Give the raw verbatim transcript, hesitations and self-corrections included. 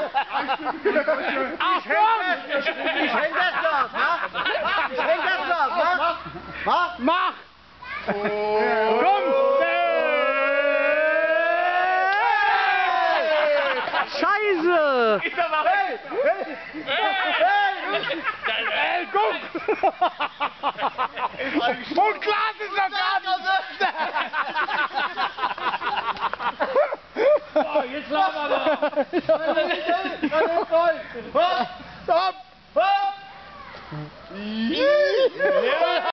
Ich häng das noch, ne? Ich häng das noch, ne? Mach! Mach! Komm! Scheiße! Hey! Hey! Hey! Ey, guck! Und Glas ist noch gar nicht! Oh, jetzt lauf aber! Stopp! Stopp! Hopp! Ja!